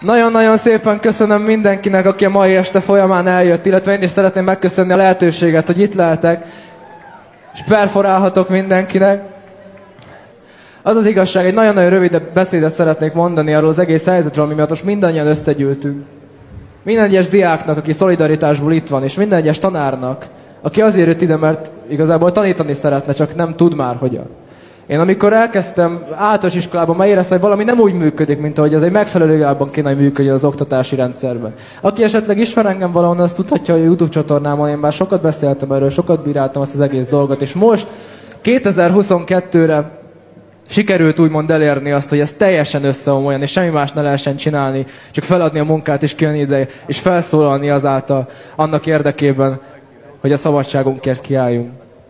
Nagyon-nagyon szépen köszönöm mindenkinek, aki a mai este folyamán eljött, illetve én is szeretném megköszönni a lehetőséget, hogy itt lehetek, és perforálhatok mindenkinek. Az az igazság, egy nagyon-nagyon rövid beszédet szeretnék mondani arról az egész helyzetről, ami miatt most mindannyian összegyűltünk. Minden egyes diáknak, aki szolidaritásból itt van, és minden egyes tanárnak, aki azért jött ide, mert igazából tanítani szeretne, csak nem tud már hogyan. Én amikor elkezdtem általános iskolában, már éreztem, hogy valami nem úgy működik, mint ahogy az egy megfelelő irányban kéne, hogy működjön az oktatási rendszerben. Aki esetleg ismer engem valahonnan, azt tudhatja, hogy a YouTube csatornámon én már sokat beszéltem erről, sokat bíráltam azt az egész dolgot, és most 2022-re sikerült úgymond elérni azt, hogy ez teljesen összeomoljon, és semmi más ne lehessen csinálni, csak feladni a munkát, és kijönni ide, és felszólalni azáltal annak érdekében, hogy a szabadságunkért kiálljunk.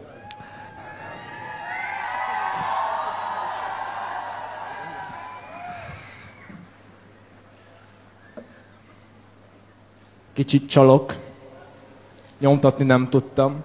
Kicsit csalok, nyomtatni nem tudtam,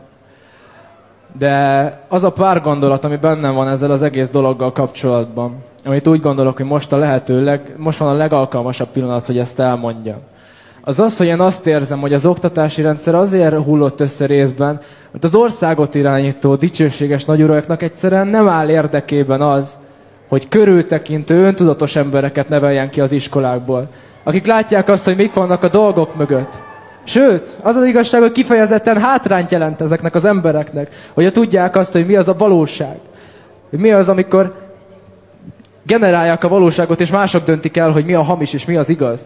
de az a pár gondolat, ami bennem van ezzel az egész dologgal kapcsolatban, amit úgy gondolok, hogy most van a legalkalmasabb pillanat, hogy ezt elmondjam. Az az, hogy én azt érzem, hogy az oktatási rendszer azért hullott össze részben, mert az országot irányító dicsőséges nagyuraknak egyszerűen nem áll érdekében az, hogy körültekintő, öntudatos embereket neveljen ki az iskolákból, akik látják azt, hogy mik vannak a dolgok mögött. Sőt, az az igazság, hogy kifejezetten hátrányt jelent ezeknek az embereknek, hogy tudják azt, hogy mi az a valóság. Hogy mi az, amikor generálják a valóságot, és mások döntik el, hogy mi a hamis és mi az igaz.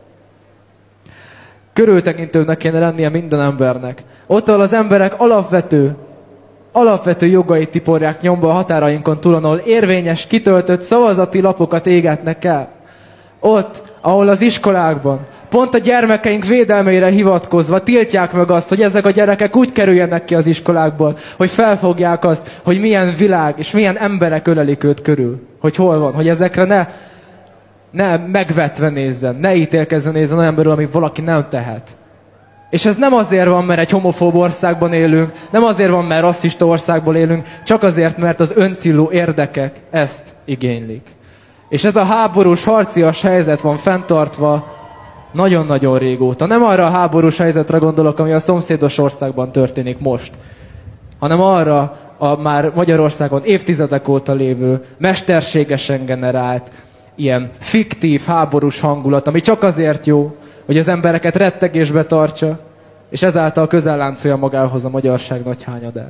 Körültekintőnek kéne lennie minden embernek. Ott, ahol az emberek alapvető jogait tiporják nyomba a határainkon túlon, ahol érvényes, kitöltött szavazati lapokat égetnek el. Ott, ahol az iskolákban, pont a gyermekeink védelmére hivatkozva tiltják meg azt, hogy ezek a gyerekek úgy kerüljenek ki az iskolákból, hogy felfogják azt, hogy milyen világ és milyen emberek ölelik őt körül. Hogy hol van, hogy ezekre ne megvetve nézzen, ne ítélkezzen nézzen olyan emberül, amíg valaki nem tehet. És ez nem azért van, mert egy homofób országban élünk, nem azért van, mert rasszista országban élünk, csak azért, mert az öncélú érdekek ezt igénylik. És ez a háborús, harcias helyzet van fenntartva nagyon-nagyon régóta. Nem arra a háborús helyzetre gondolok, ami a szomszédos országban történik most, hanem arra a már Magyarországon évtizedek óta lévő, mesterségesen generált, ilyen fiktív, háborús hangulat, ami csak azért jó, hogy az embereket rettegésbe tartsa, és ezáltal közelláncolja magához a magyarság nagyhányadát.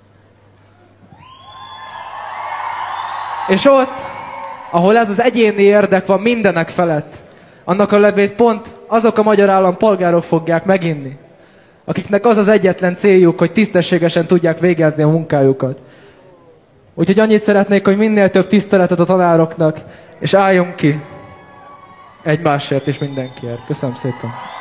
És ott, ahol ez az egyéni érdek van mindenek felett, annak a levét pont azok a magyar állampolgárok fogják meginni, akiknek az az egyetlen céljuk, hogy tisztességesen tudják végezni a munkájukat. Úgyhogy annyit szeretnék, hogy minél több tiszteletet a tanároknak, és álljunk ki egymásért és mindenkiért. Köszönöm szépen!